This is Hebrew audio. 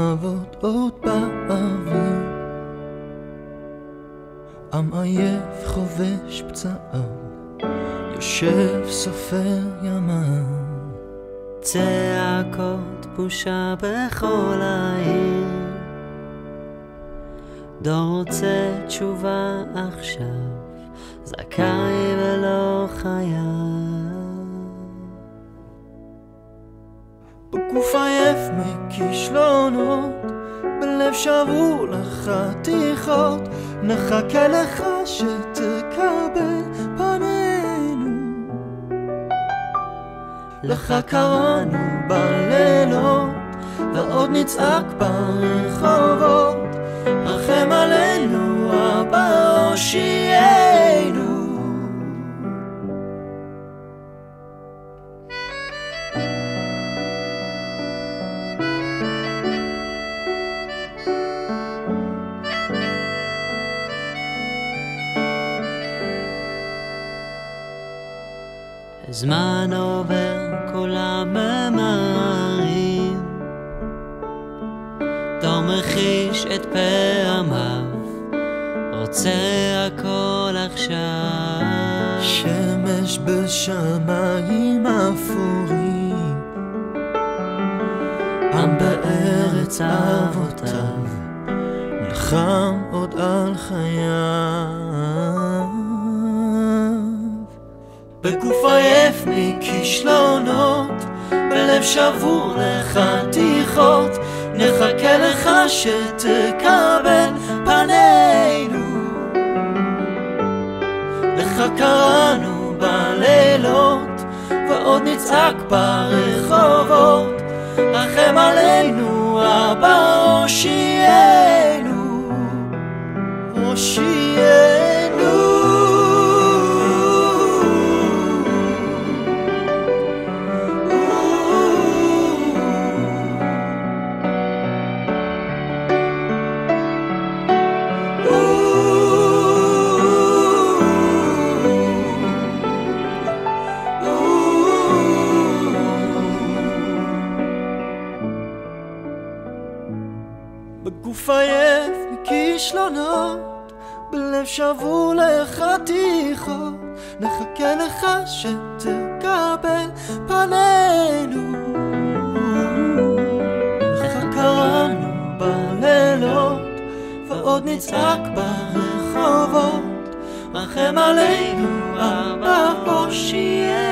אהבות עוד באוויר, עם עייף חובש פצעיו, יושב סופר ימיו. צעקות בושה בכל העיר, דור רוצה תשובה עכשיו, זכאי ולא חייב. בגוף עייף מכישלונות, בלב שבור לחתיכות, נחכה לך שתקבל פנינו. לך קראנו בלילות, ועוד נצעק ברחובות, רחם עלינו אבא הושיענו. הזמן עובר, כולם ממהרים, דור מחיש את פעמיו, רוצה הכל עכשיו. שמש בשמיים אפורים, עם בארץ אבותיו, נלחם עוד על חייו. בגוף עייף מכישלונות, בלב שבור לחתיכות, נחכה לך שתקבל פנינו. לך קראנו בלילות, ועוד נצעק ברחובות, רחם עלינו אבא הושיענו. הושיענו. בגוף עייף מכישלונות, בלב שבור לחתיכות, נחכה לך שתקבל פנינו. לך קראנו בלילות, ועוד נצעק ברחובות, רחם עלינו אבא הושיענו.